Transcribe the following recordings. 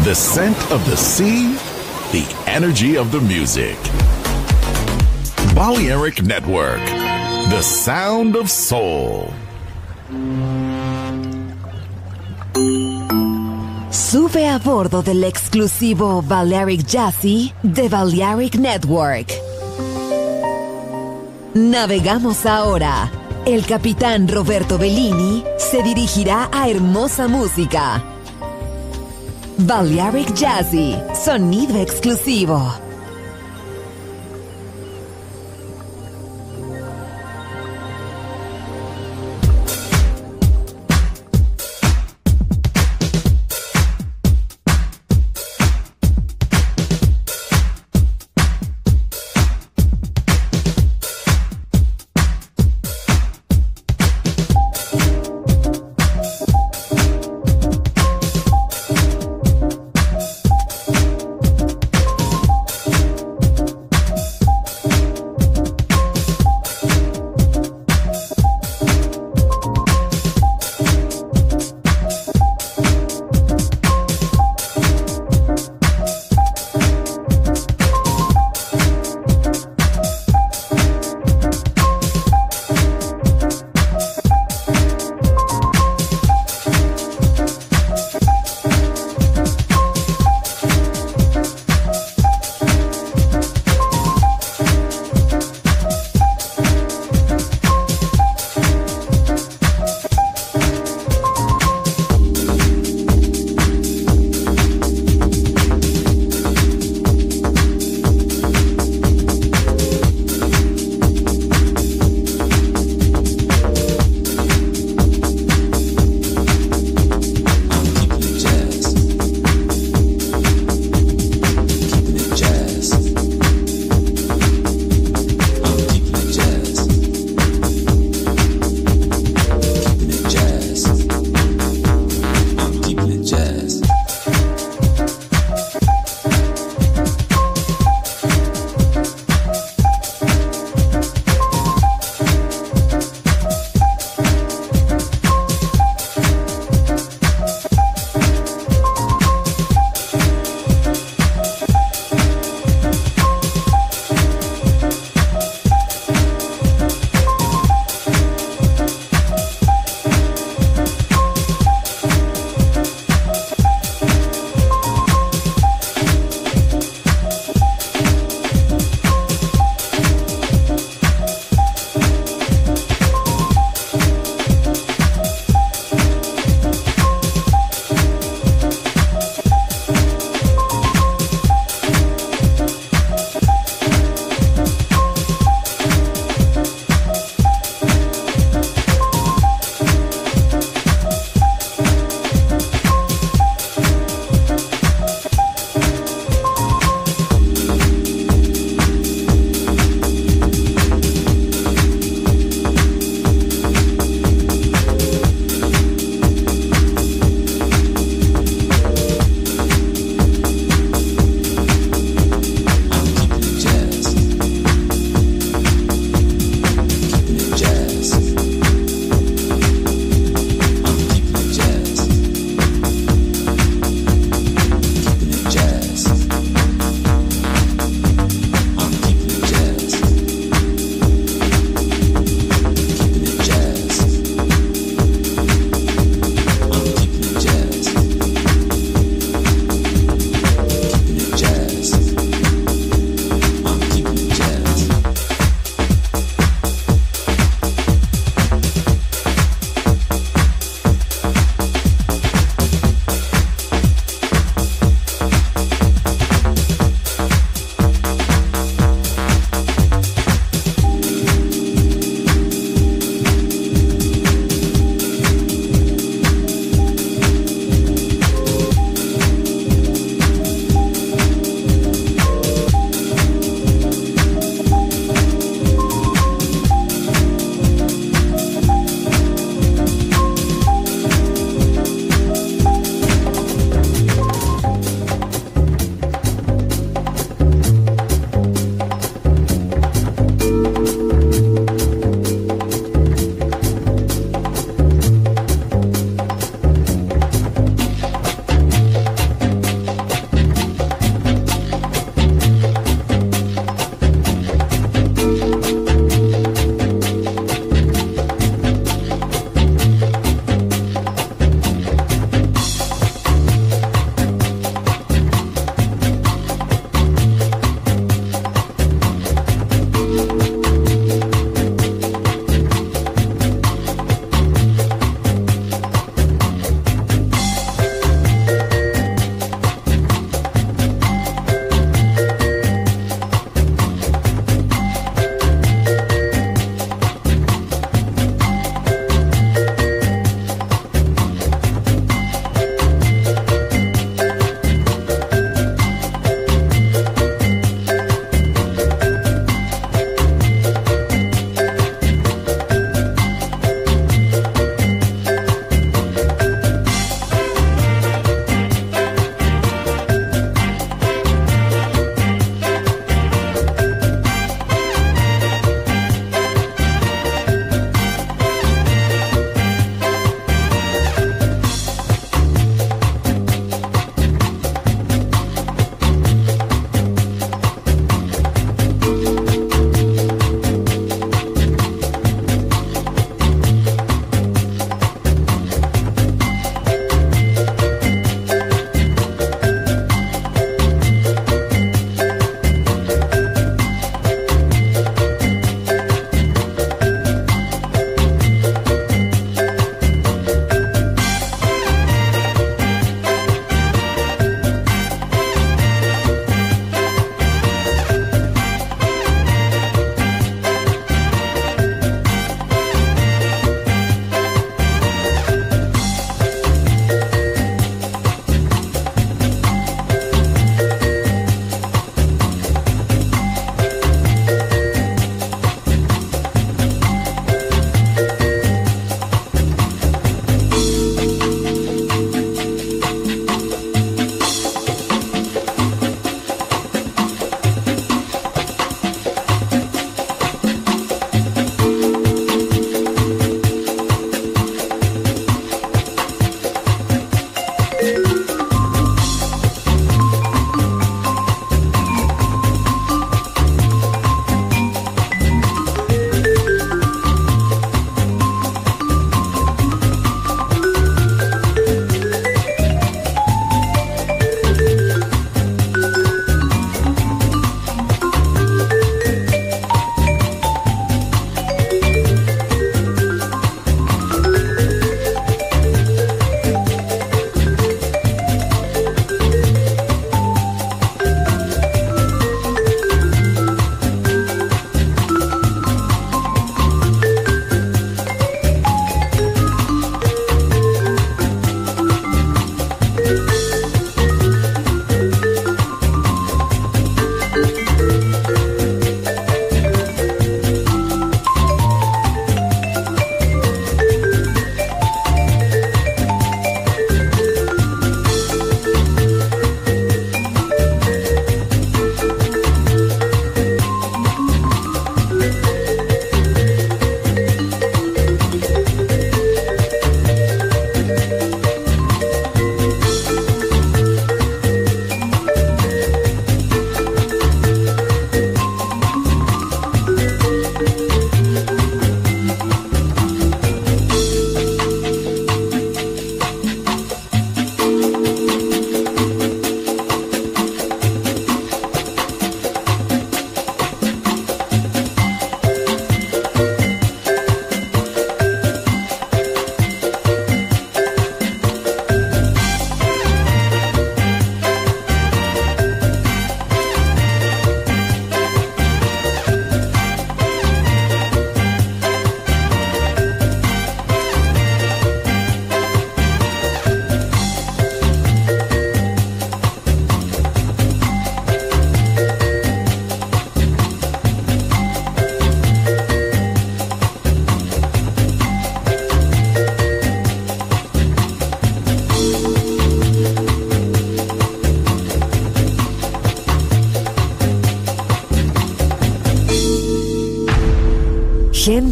The scent of the sea, the energy of the music. Balearic Network, the sound of soul. Sube a bordo del exclusivo Balearic Jazzy de Balearic Network. Navegamos ahora. El capitán Roberto Bellini se dirigirá a hermosa música. Balearic Jazzy, sonido exclusivo.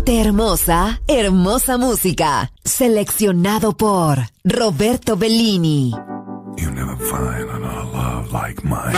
Gente hermosa, hermosa música. Seleccionado por Roberto Bellini. You never find another love like mine.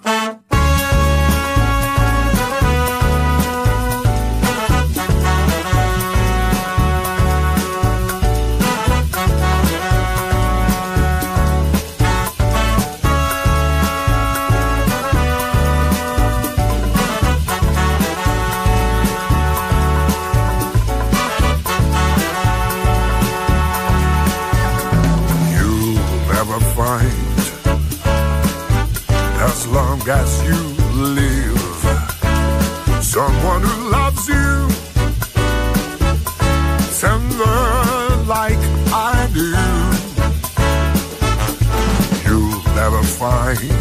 As long as you live, someone who loves you tender like I do. You'll never find,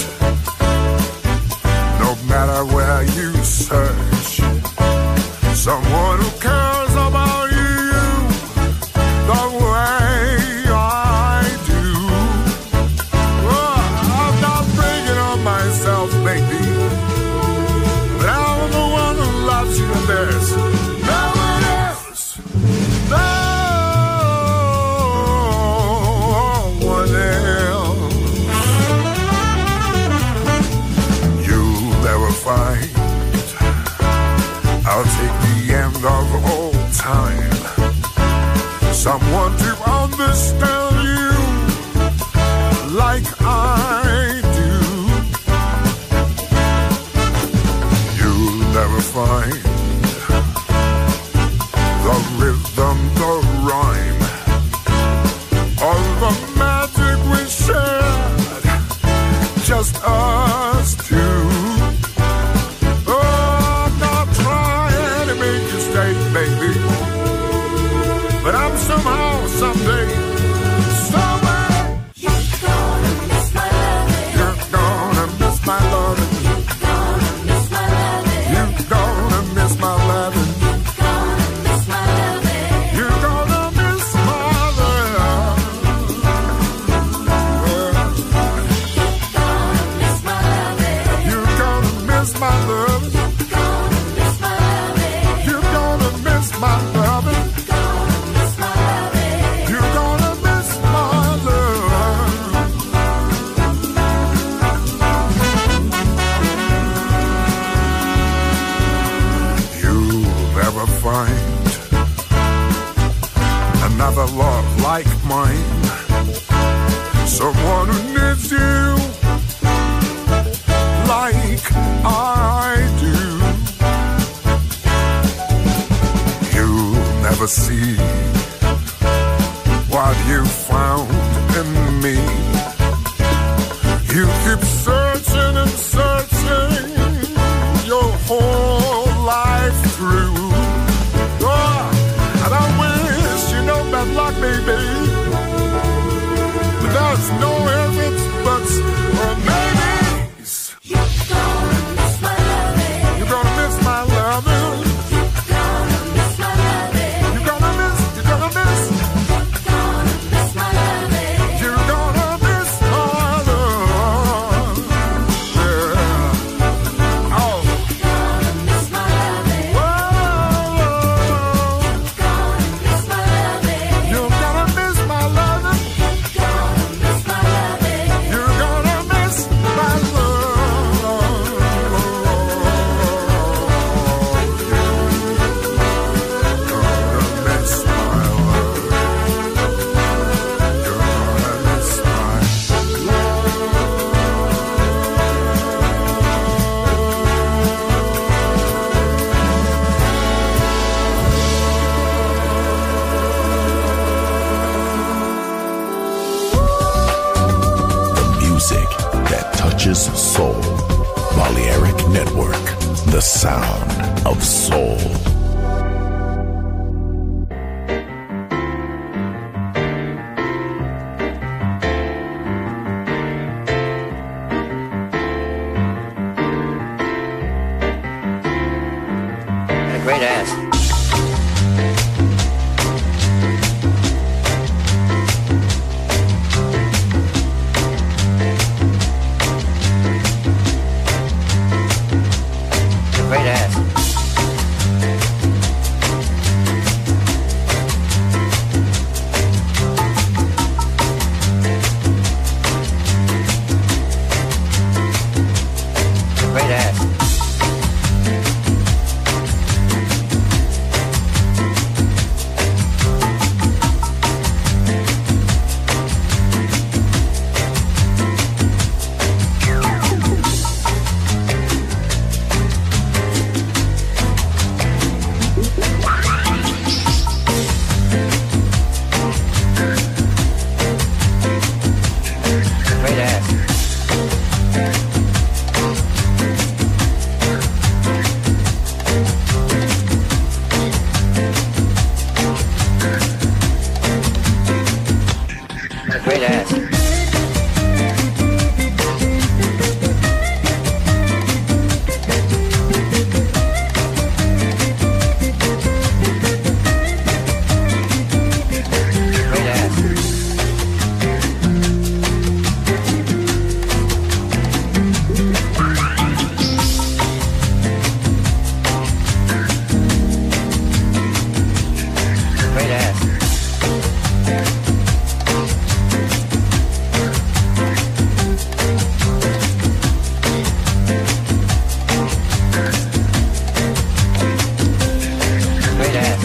no matter where you search, someone who cares about you the way I do. Myself, baby, but I'm the one who loves you, and there's no one else, no one else. You'll never find, I'll take the end of all time, someone to understand you like I do. Never find the rhythm, the rhyme, or the magic we shared, just us two. Oh, I'm not trying to make you stay, baby, but I'm somehow, someday, somewhere, you're gonna miss my loving. You're gonna miss my loving. Gonna miss my loving. You're gonna miss my love. You're gonna miss my love. You're gonna miss my loving. You're gonna miss my never find another love like mine, someone who needs you like I do. You'll never see what you found in me. You keep searching and searching your whole life through. And I wish you know bad luck, baby, but there's no ifs, it's buts, or maybes. You're gonna miss my loving. You're gonna miss my loving. You're gonna miss my loving. You're gonna miss. You're gonna miss my loving. You're gonna miss my love. Yeah. Oh. You're gonna miss my loving. Whoa. Soul. Balearic Network, the sound of soul. Got a great ass. Great ass. great ass. Great ass.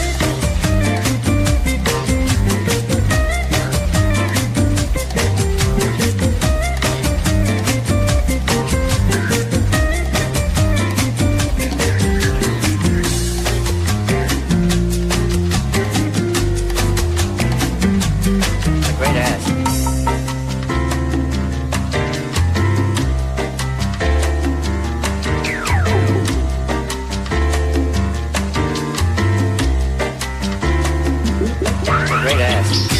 A great ass. A great ass.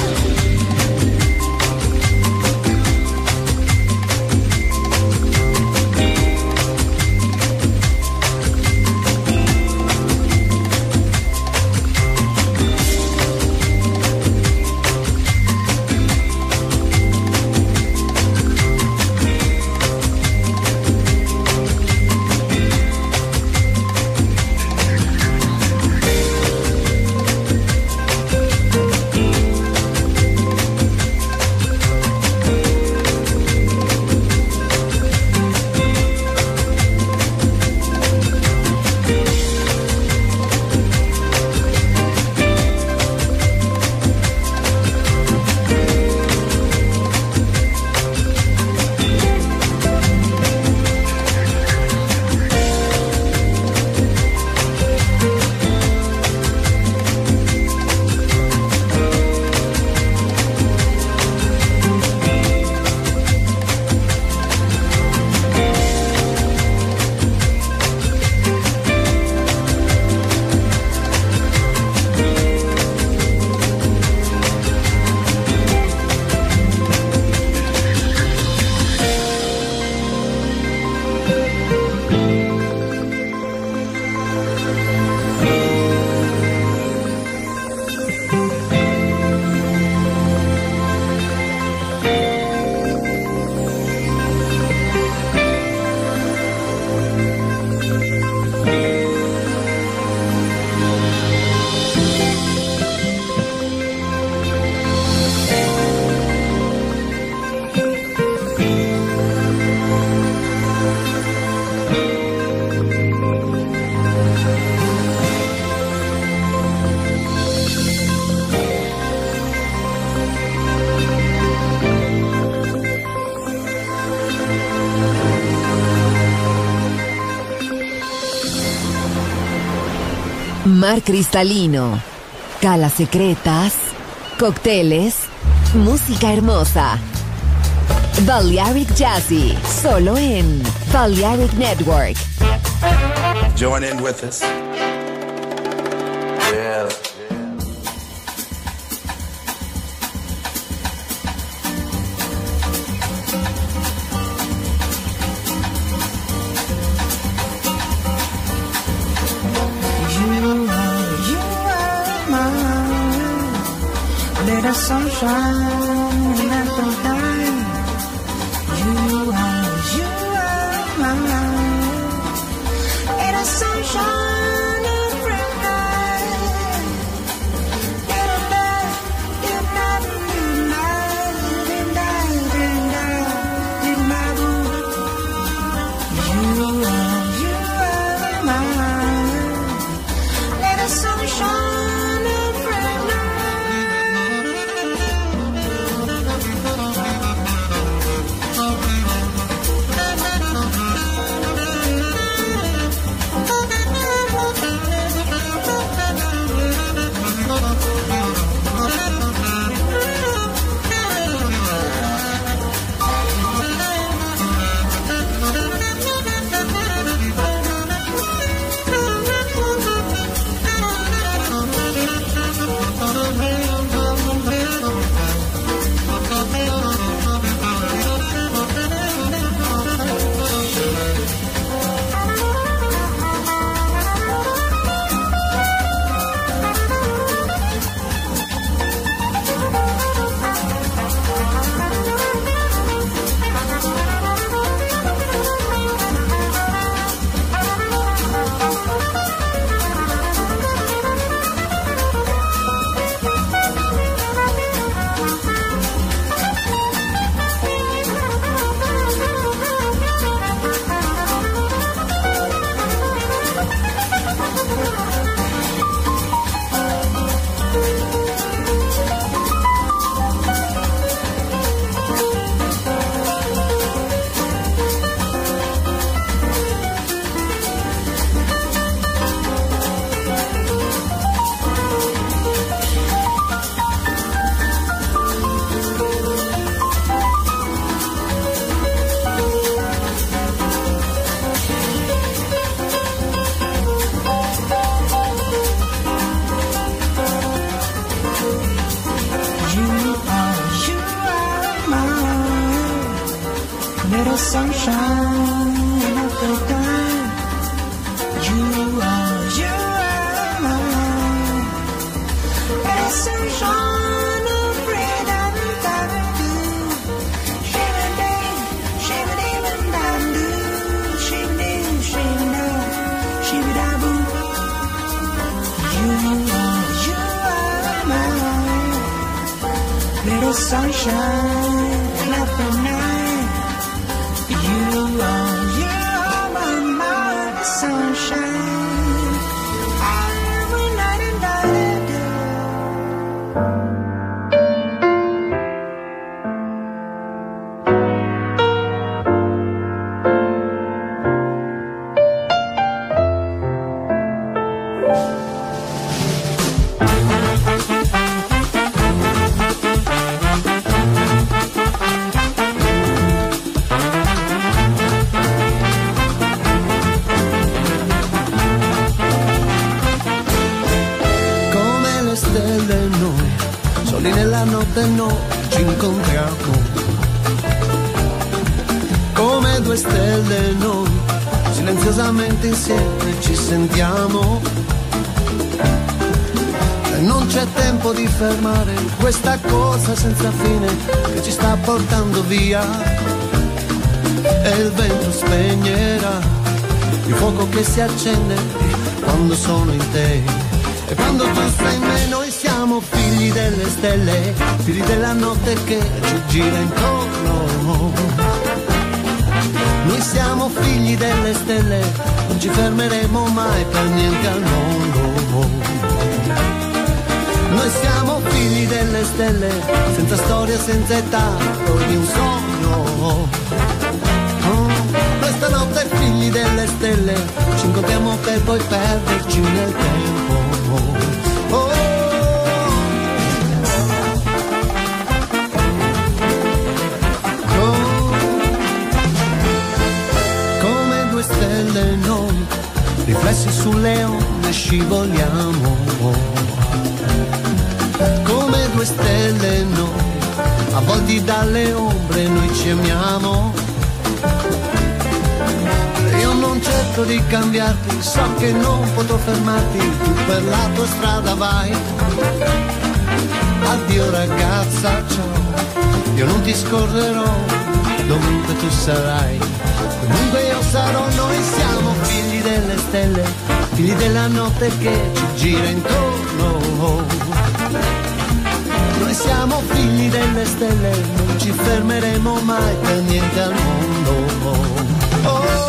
Mar cristalino, calas secretas, cócteles, música hermosa. Balearic Jazzy, solo en Balearic Network. Join in with us. Yeah. Little sunshine in the night. You are mine. Little sunshine every night. Little night, little night, little night, little night, little night. You are mine. Little sunshine every night. little sunshine of the time. You are my life. Little sunshine of freedom, da-da-do. Shimmy-day, shimmy-day-da-da-do. Shimmy-day, shimmy-day, shimmy-da-boo. You are my life. Little sunshine of the night. You are my mind, sunshine. Every night and day. Nella notte noi ci incontriamo, come due stelle noi, silenziosamente insieme ci sentiamo. E non c'è tempo di fermare questa corsa senza fine che ci sta portando via. E il vento spegnerà il fuoco che si accende quando sono in te. E quando tu sei in me noi siamo figli delle stelle, figli della notte che ci gira intorno. Noi siamo figli delle stelle, non ci fermeremo mai per niente al mondo. Noi siamo figli delle stelle, senza storia, senza età, di un sogno. Questa notte figli delle stelle, ci incontriamo per poi perderci nel tempo. Oh. Come due stelle noi, riflessi sulle onde scivoliamo. Come due stelle noi, avvolti dalle ombre noi ci amiamo. Io non cerco di cambiarti, so che non potrò fermarti, tu per la tua strada vai. Addio ragazza, ciao, io non ti scorderò, dovunque tu sarai. Comunque io sarò, noi siamo figli delle stelle, figli della notte che ci gira intorno. Noi siamo figli delle stelle, non ci fermeremo mai per niente al mondo. Oh.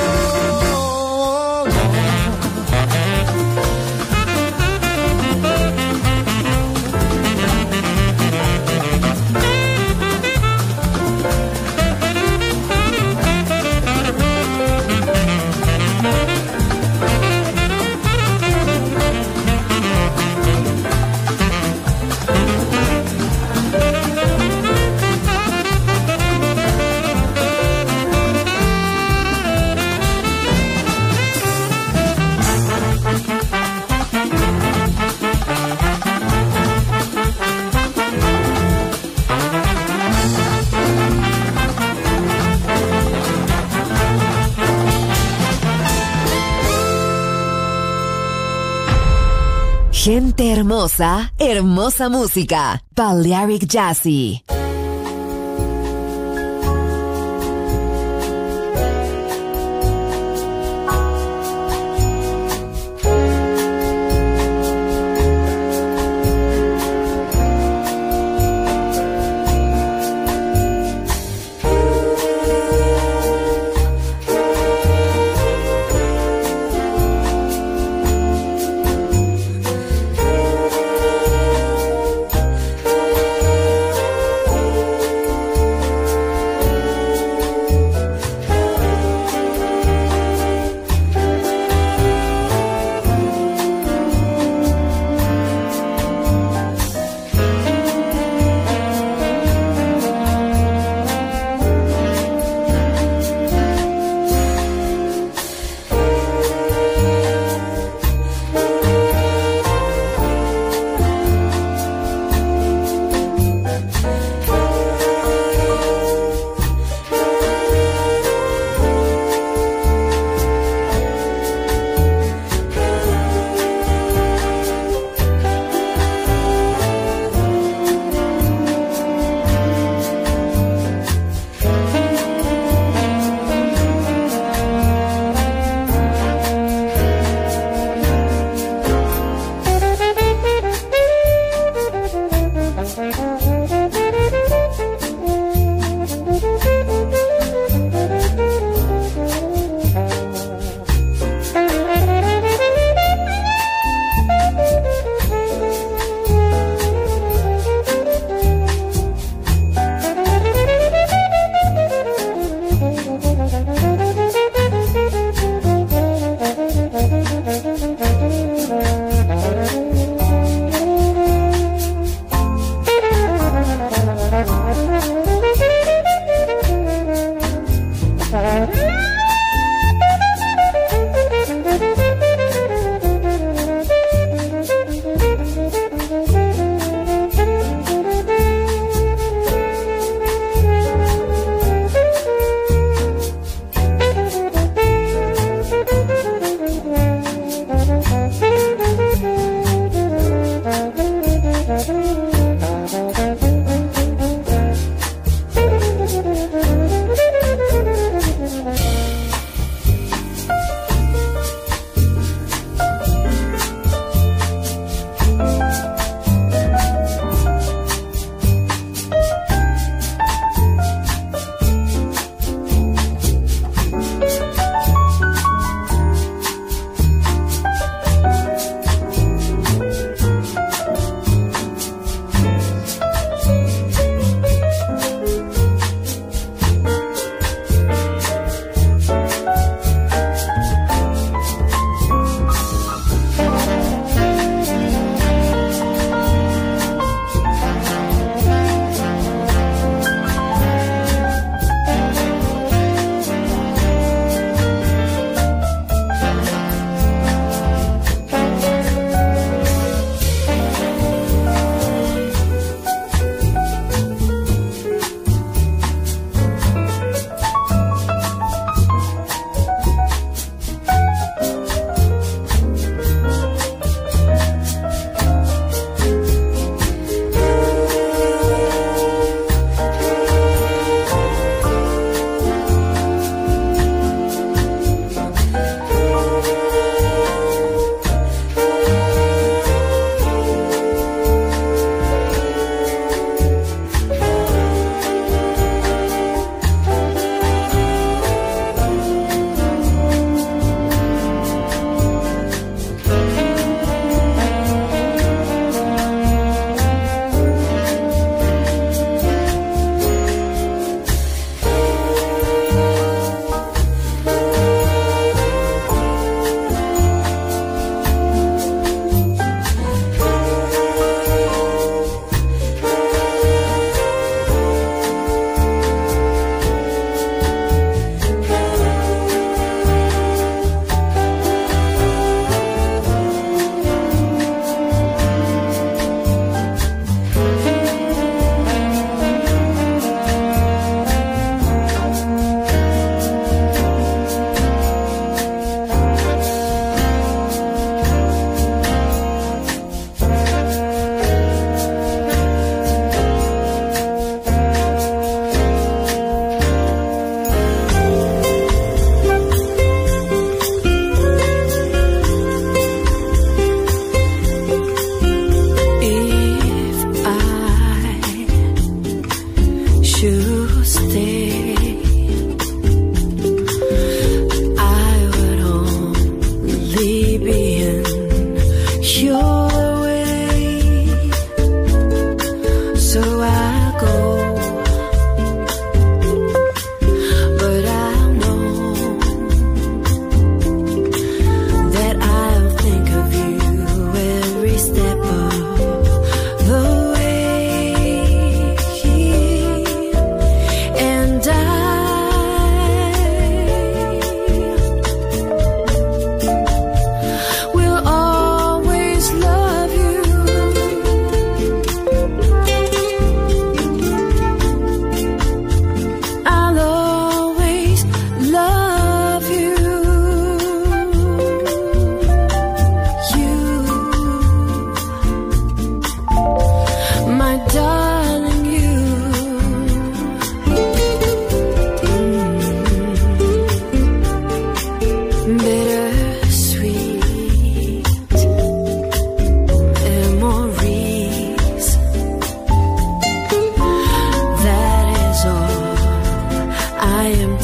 Gente hermosa, hermosa música. Balearic Jazzy.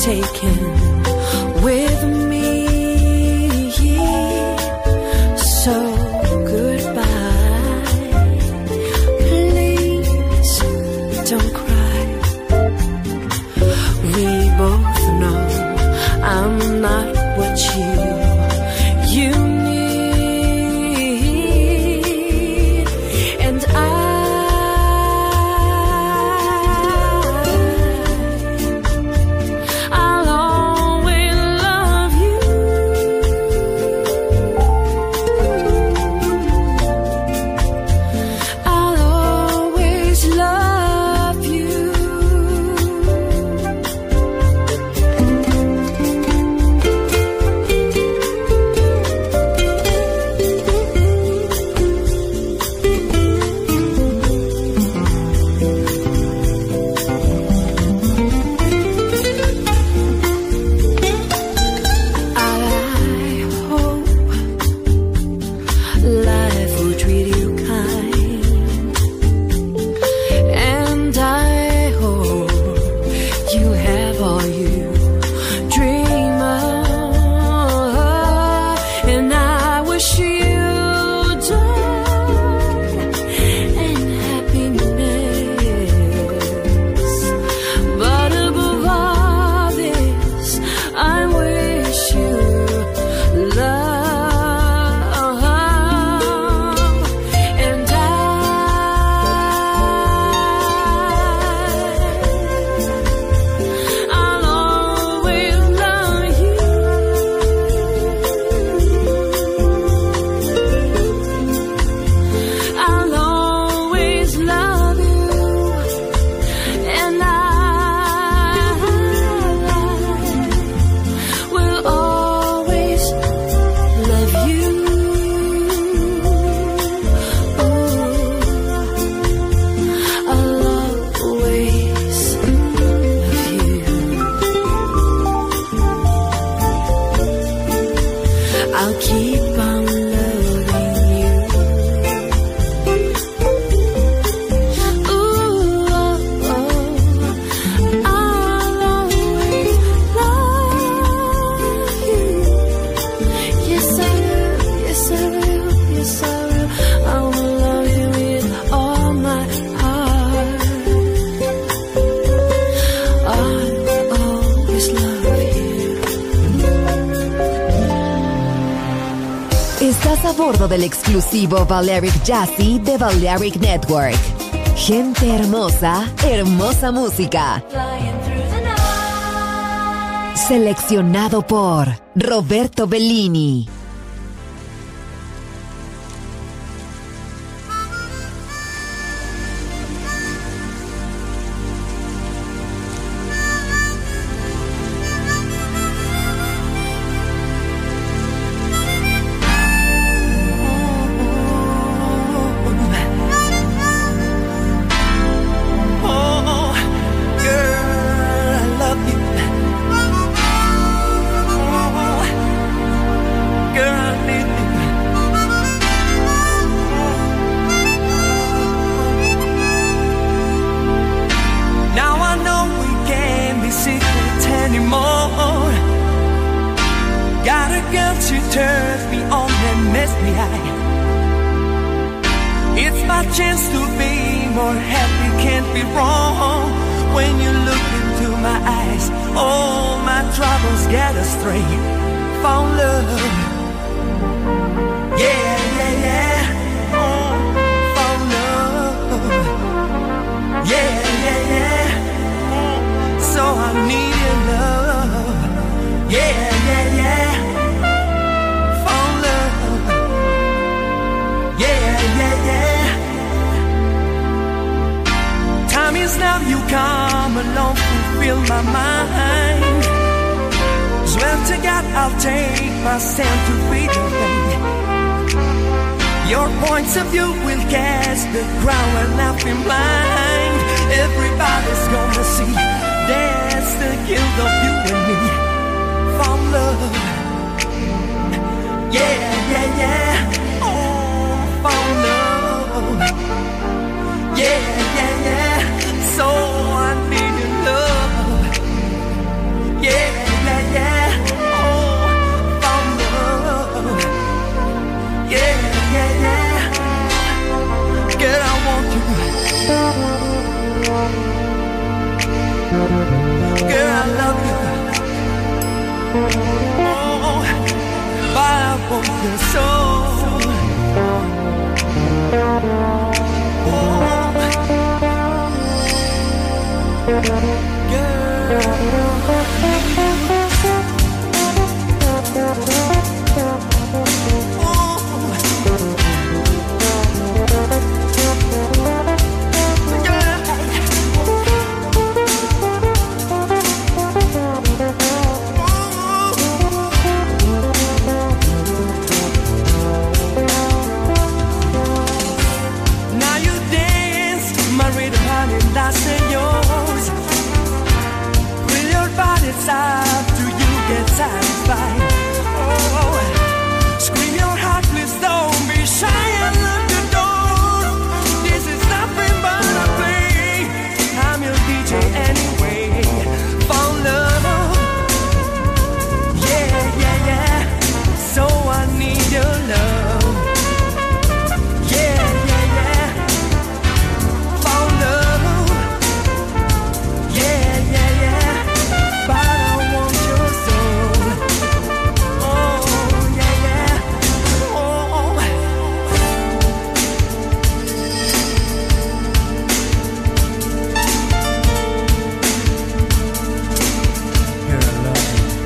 taken with me. So goodbye, please don't cry. We both know I'm not what you need, and I'll always love you. I'll always love you. I hope life will treat you kind, and I hope you have all you dream of, and I wish you joy and happiness. But above all this, I wish you love, and I'll always love you. I'll always love you, and I will always love you. I'll always love you. I'll keep on loving you. Ooh, oh, oh. I'll always love you. Yes, I will. Yes, I will. Yes, I will. I will love you with all my heart. I'll always love you. Estás a bordo del exclusivo Balearic Jazzy de Balearic Network. Gente hermosa, hermosa música. Seleccionado por Roberto Bellini. Oh, girl, I love you. Oh, girl, I need you. Now I know we can't be secret anymore. Got a girl, she turns me on and makes me high. It's my chance to be more happy, can't be wrong. When you look into my eyes, all my troubles get astray. Found love, yeah, yeah, yeah. Oh, found love, yeah, yeah, yeah. So I need your love, yeah, yeah, yeah. Found love, yeah, yeah, yeah. Time is now, you come along, fulfill my mind. Swear to God, I'll take my stand to be the way. Your points of view will cast the crowd and I've been blind. Everybody's gonna see that's the guilt of you and me. Found love, yeah, yeah, yeah. Oh, found love, yeah, yeah, yeah. So I need your love, yeah. your soul. After you get satisfied, oh, scream your heart, please don't be shy and lock the door. This is nothing but a play. I'm your DJ anyway. For love, yeah, yeah, yeah. So I need your love, yeah, yeah, yeah. For love, yeah, yeah, yeah. But I want your soul. Oh, yeah, yeah. Oh. You're alone.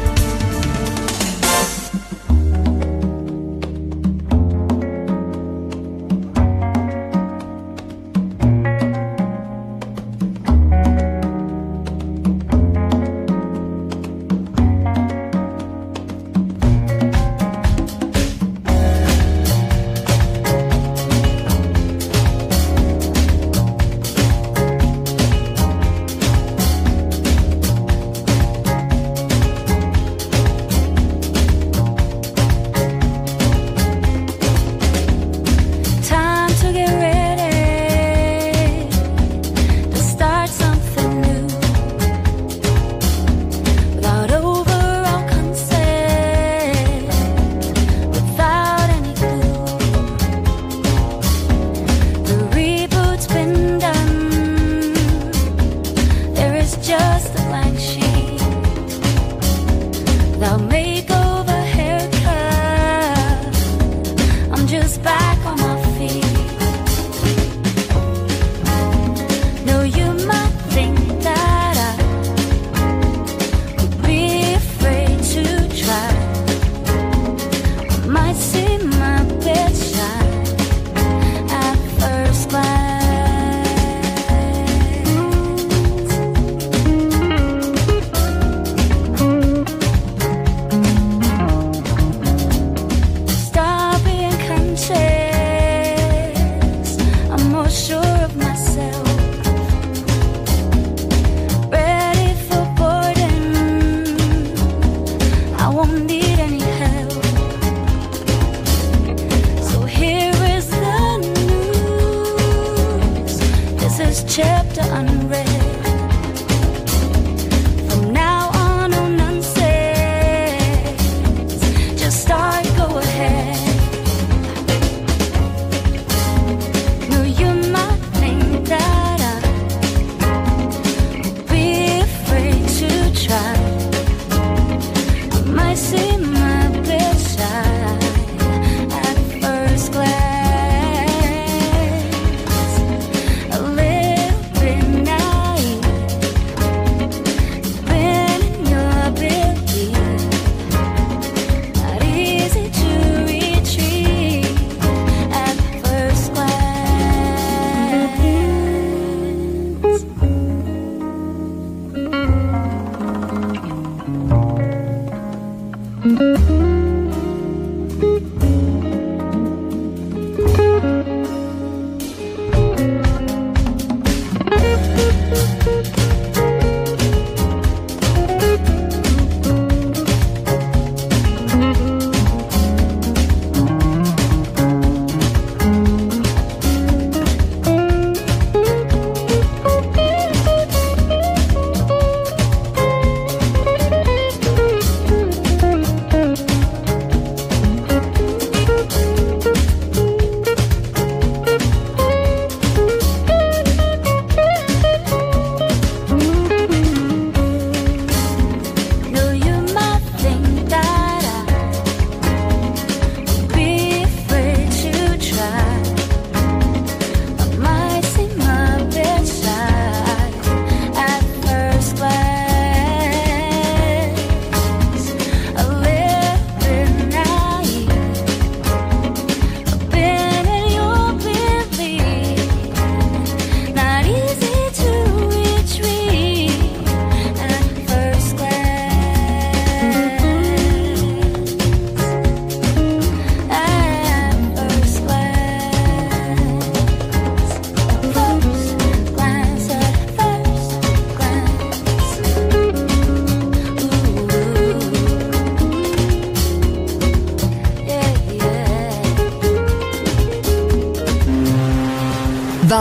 Chapter unread. From now on, no nonsense. Just start, go ahead. No, you might think that I'd be afraid to try. I might see my best side at first glance. A little bit now.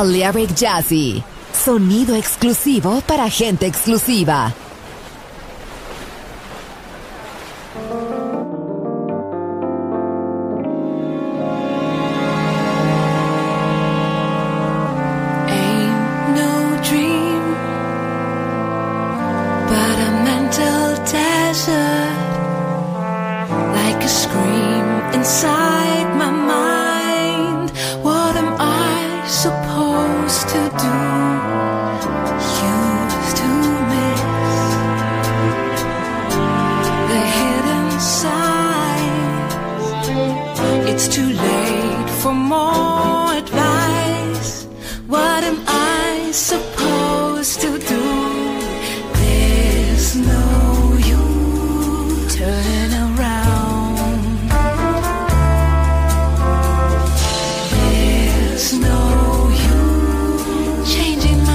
Balearic Jazzy. Sonido exclusivo para gente exclusiva. Changing my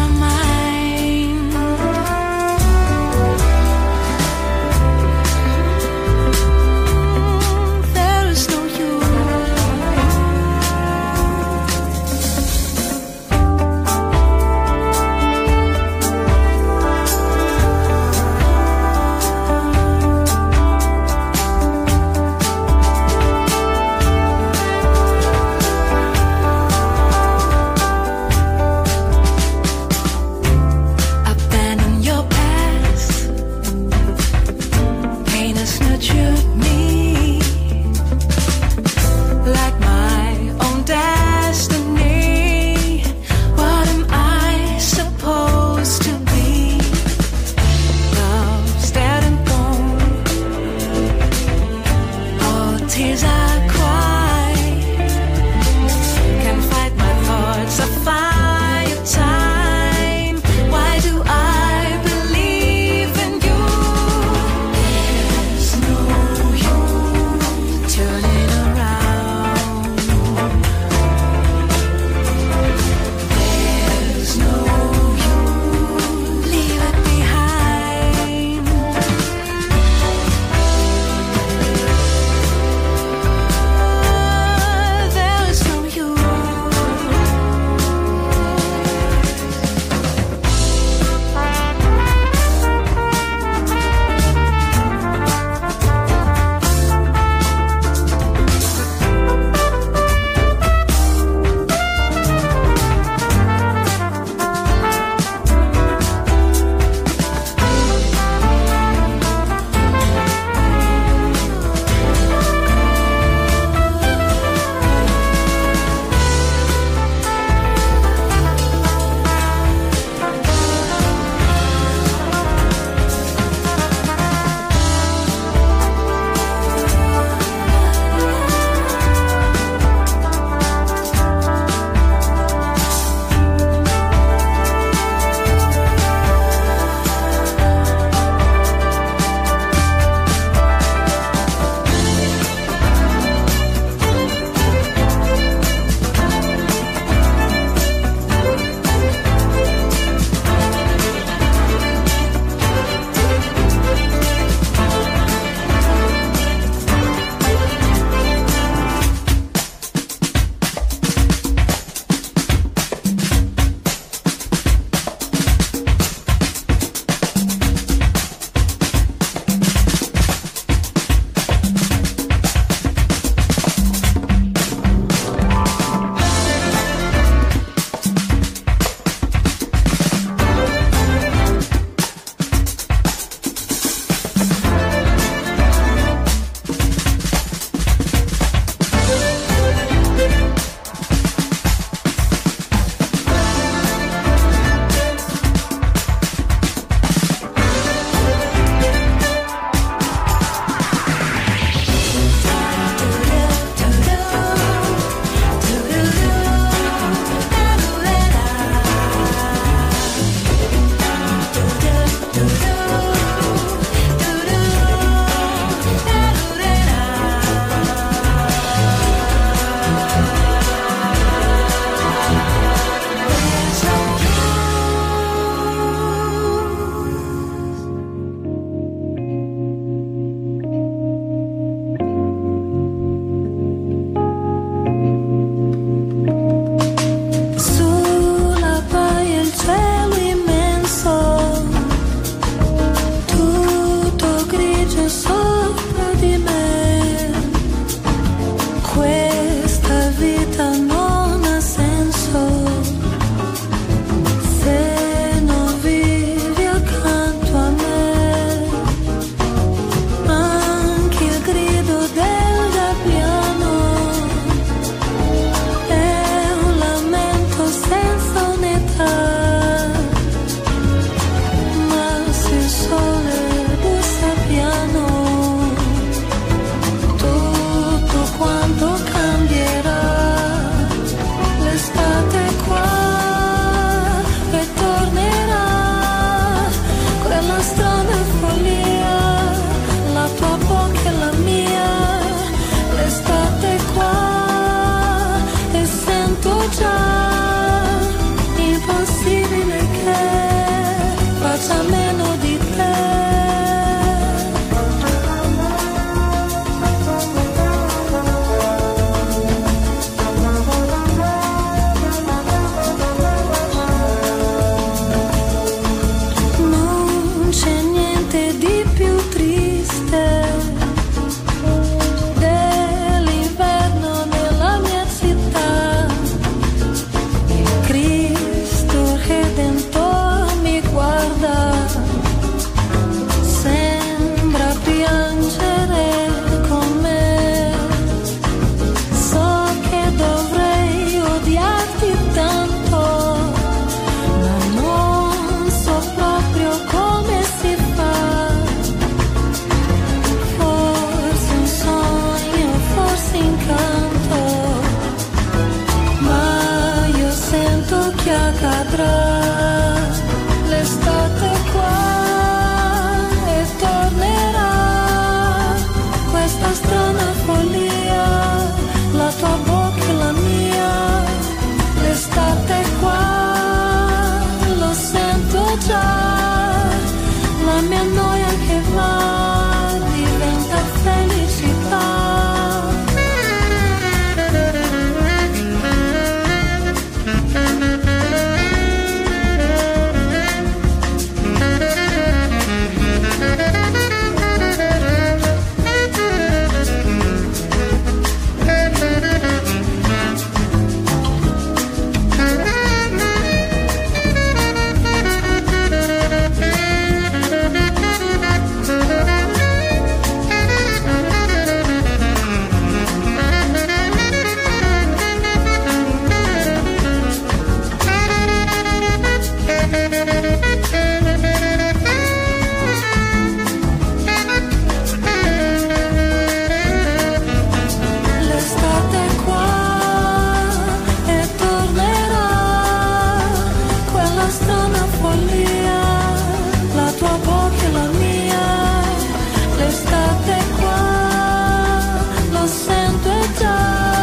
follia, la tua bocca e la mia, l'estate qua, lo sento già,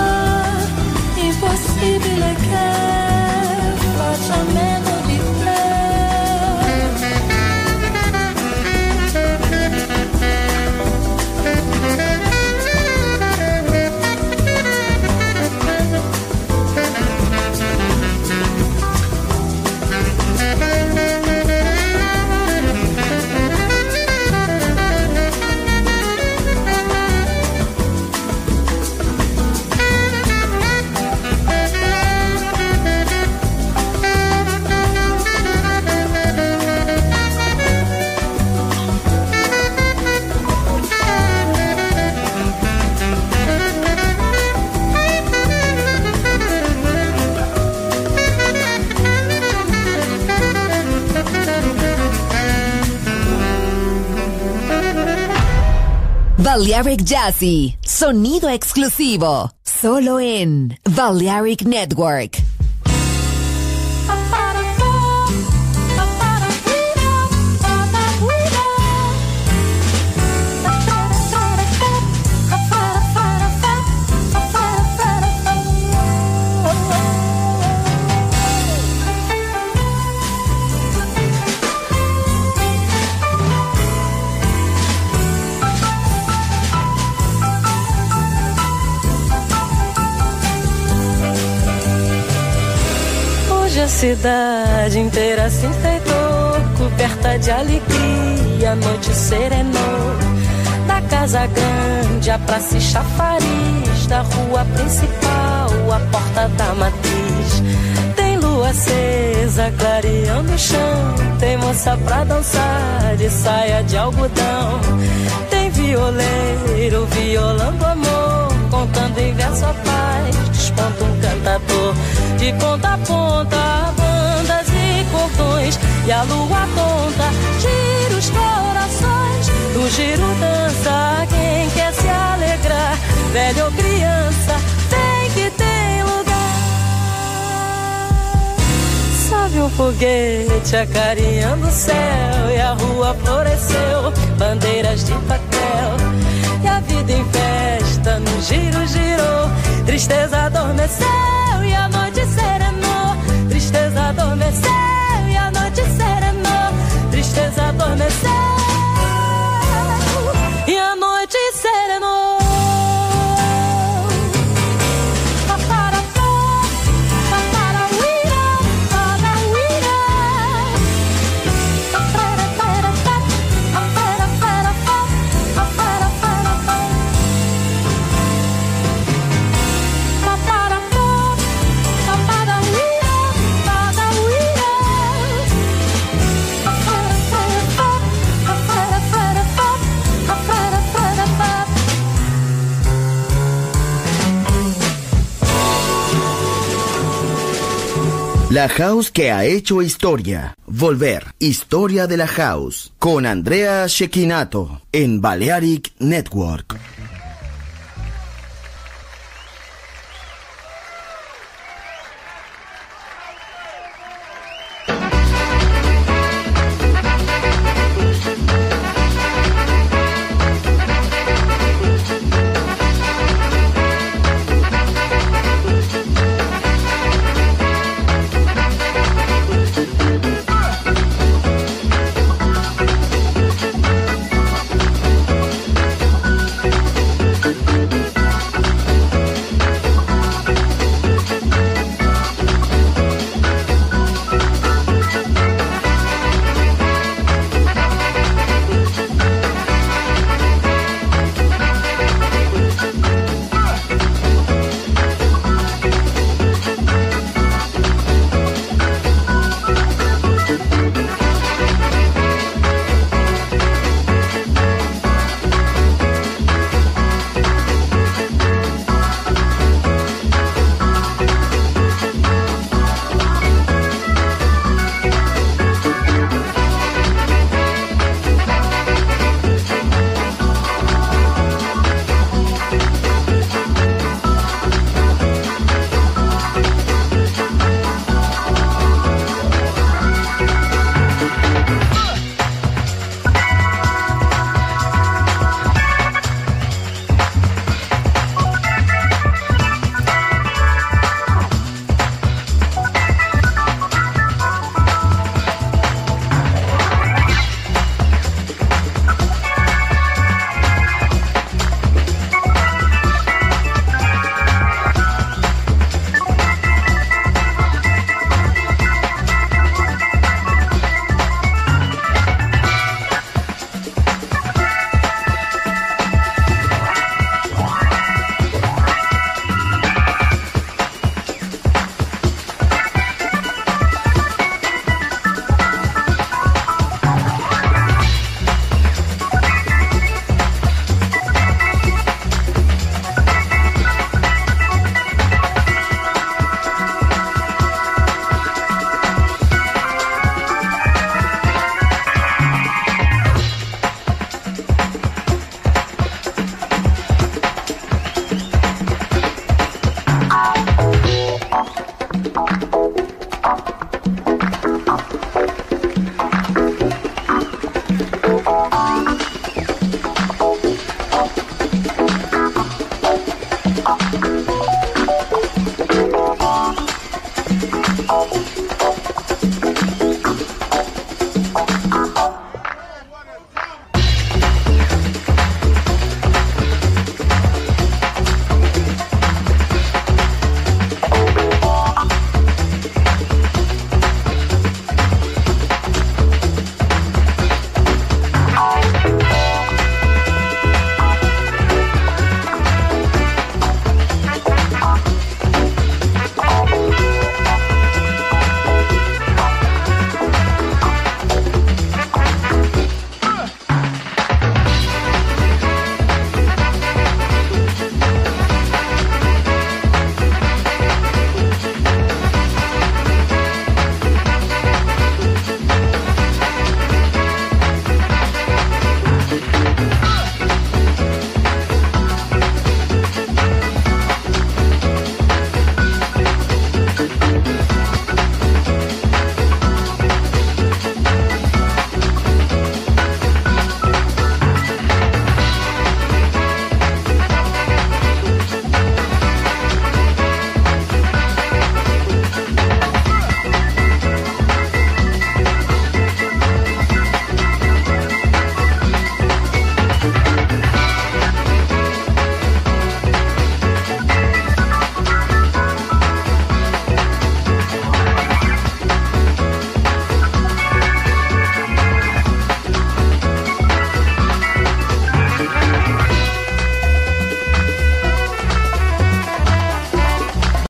impossibile che faccia meno di te. Balearic Jazzy, sonido exclusivo, solo en Balearic Network. A cidade inteira se enfeitou, coberta de alegria, a noite serenou. Da casa grande, a praça e chafariz, da rua principal, a porta da matriz. Tem lua acesa, clareando o chão, tem moça pra dançar de saia de algodão. Tem violeiro violando amor, contando em verso a paz, desponta um cantador. De ponta a ponta, bandas e cordões, e a lua tonta gira os corações. Do giro dança quem quer se alegrar, velho ou criança, tem que ter lugar. Sobe um foguete acarinhando o céu, e a rua floresceu, bandeiras de papel. E a vida em festa no giro girou, tristeza adormeceu e a noite serenou. Tristeza adormeceu e a noite serenou. Tristeza adormeceu e a noite serenou. La House que ha hecho historia. Volver. Historia de la House. Con Andrea Cecchinato en Balearic Network.